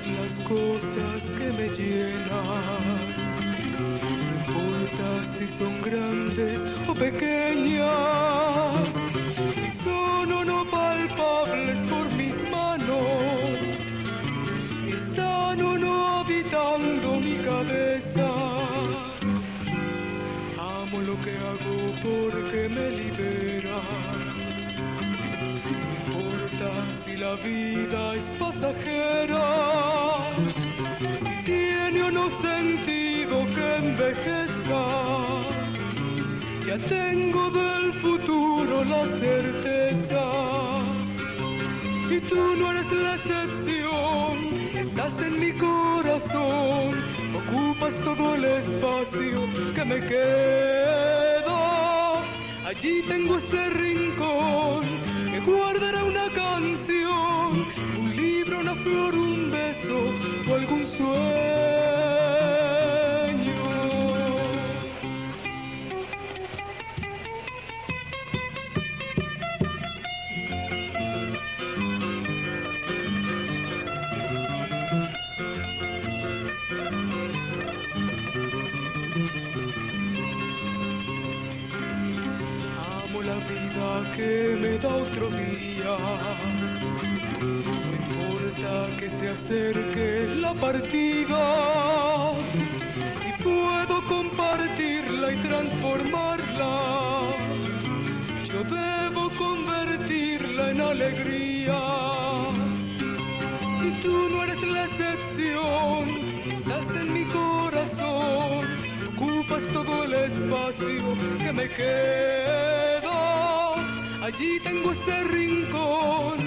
las cosas que me llenan. No importa si son grandes o pequeñas, si son o no palpables por mis manos, si están o no habitando mi cabeza. Amo lo que hago porque me libera. No importa si la vida es pasajera, si tiene o no sentido que envejezca. Ya tengo del futuro la certeza. Y tú no eres la excepción, estás en mi corazón, ocupas todo el espacio que me queda. Allí tengo ese rincón que guardará una canción, un libro, una flor, un beso o algún sueño. La vida que me da otro día, no importa que se acerque la partida, si puedo compartirla y transformarla, yo debo convertirla en alegría. Y tú no eres la excepción, estás en mi corazón, ocupas todo el espacio que me queda. Allí tengo ese rincón